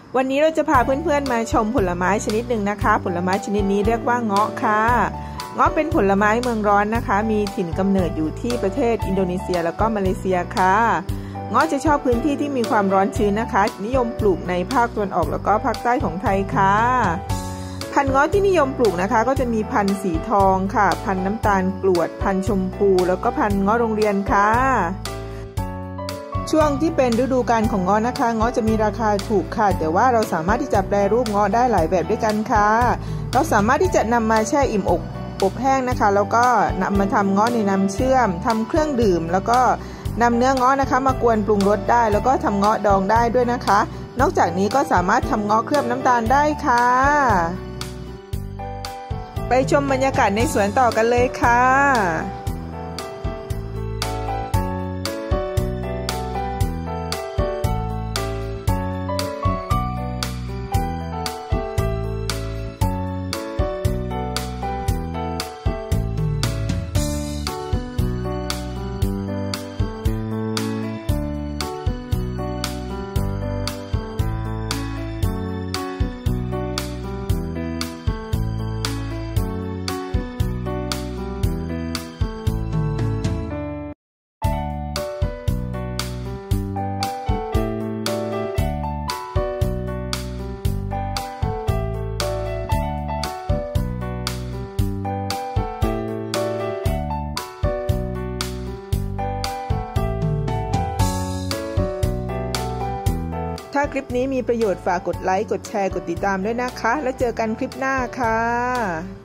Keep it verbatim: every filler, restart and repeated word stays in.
วันนี้เราจะพาเพื่อนๆมาชมผลไม้ชนิดหนึ่งนะคะผลไม้ชนิดนี้เรียกว่าเงาะค่ะเงาะเป็นผลไม้เมืองร้อนนะคะมีถิ่นกำเนิดอยู่ที่ประเทศอินโดนีเซียแล้วก็มาเลเซียค่ะเงาะจะชอบพื้นที่ที่มีความร้อนชื้นนะคะนิยมปลูกในภาคตะวันออกแล้วก็ภาคใต้ของไทยค่ะพันธุ์เงาะที่นิยมปลูกนะคะก็จะมีพันธุ์สีทองค่ะพันธุ์น้ำตาลกรวดพันธุ์ชมพูแล้วก็พันธุ์เงาะโรงเรียนค่ะช่วงที่เป็นฤดูกาลของเงาะนะคะเงาะจะมีราคาถูกค่ะแต่ว่าเราสามารถที่จะแปรรูปเงาะได้หลายแบบด้วยกันค่ะเราสามารถที่จะนำมาแช่อิ่มอกอบแห้งนะคะแล้วก็นำมาทำเงาะในน้ำเชื่อมทำเครื่องดื่มแล้วก็นำเนื้อเงาะนะคะมากวนปรุงรสได้แล้วก็ทำเงาะดองได้ด้วยนะคะนอกจากนี้ก็สามารถทำเงาะเคลือบน้ำตาลได้ค่ะไปชมบรรยากาศในสวนต่อกันเลยค่ะถ้าคลิปนี้มีประโยชน์ฝากกดไลค์กดแชร์กดติดตามด้วยนะคะแล้วเจอกันคลิปหน้าค่ะ